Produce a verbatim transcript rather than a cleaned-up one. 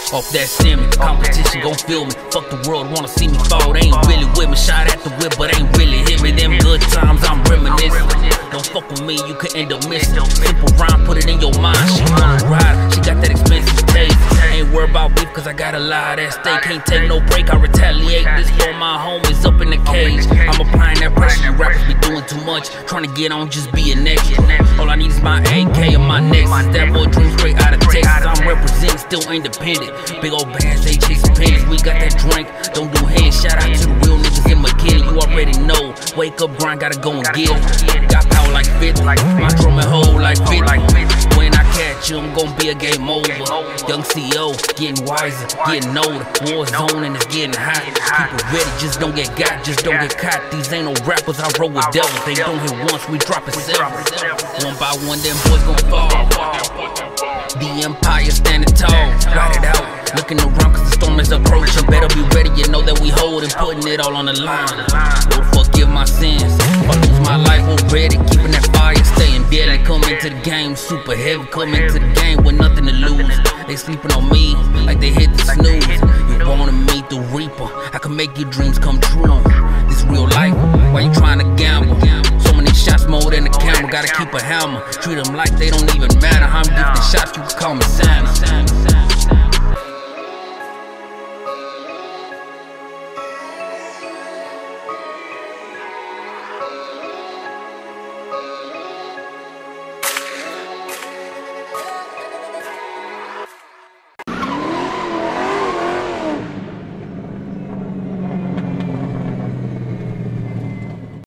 Off that semi, competition gon' feel me. Fuck the world, wanna see me fall. They ain't really with me. Shot at the whip, but ain't really hit me. Them good times, I'm reminiscing. Don't fuck with me, you could end up missing. Simple rhyme, put it in your mind. She wanna ride, she got that expensive taste. Ain't worried about beef, cause I got a lot at stake. Can't take no break, I retaliate. This for my homies up in the cage. I'm applying that pressure, you rappers be doing too much. Trying to get on, just be an extra. All I need is my A K and my Nexus. That boy dream straight out of Texas. I'm representing, still independent. Big old bands, they chasing pennies. We got that drink, don't do hands. Shout out to the real niggas in McKinney. You already know, wake up, grind, gotta go and get it. Got power like Viet, my drum and hole like Viet. When I catch you, I'm gon' be a game over. Young C O, getting wiser, getting older. War zone and it's getting hot. People ready, just don't get got, just don't get caught. These ain't no rappers, I roll with devils. They don't hit once, we dropping several. One by one, them boys gon' fall. The empire standing tall, ride it out. Looking around cause the storm is approaching. Better be ready, you know that we holding, putting it all on the line. Lord forgive my sins, if I lose my life already. Keeping that fire, staying deadly. Come into the game super heavy, come into the game with nothing to lose. They sleeping on me like they hit the snooze. You wanna meet the reaper, I can make your dreams come true. This real life, why you trying to gamble? So many shots more than the camera, gotta keep a hammer. Treat them like they don't even matter. I'm gifting shots, you can call me Santa.